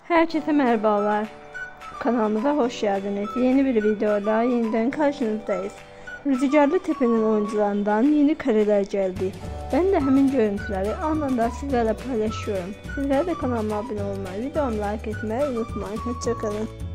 Herkese merhabalar. Kanalımıza hoş geldiniz. Yeni bir videoyla yeniden karşınızdayız. Rüzgarlı Tepe'nin oyuncularından yeni kareler geldi. Ben de hemen görüntüleri anında sizlerle paylaşıyorum. Sizler de kanalıma abone olmayı, videomu like etmeyi unutmayın. Hoşçakalın.